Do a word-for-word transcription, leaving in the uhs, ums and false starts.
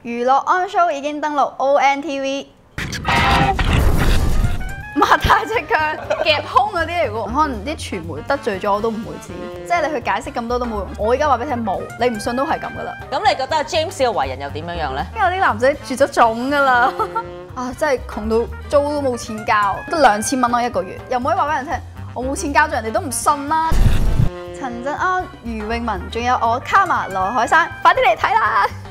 娛樂 on show 已經登陸 O N T V。擘大隻腳夾胸嗰啲嚟喎，可能啲傳媒得罪咗我都唔會知，即係你去解釋咁多都冇用。我而家話俾你聽冇，你唔信都係咁噶啦。 咁你覺得 James 嘅為人又點樣樣咧？ 因為有啲男仔絕咗種噶啦，啊真係窮到租都冇錢交，得兩千蚊咯一個月，又唔可以話俾人聽我冇錢交咗，人哋都唔信啦。陳振安、余詠文，仲有我卡瑪羅海珊，快啲嚟睇啦！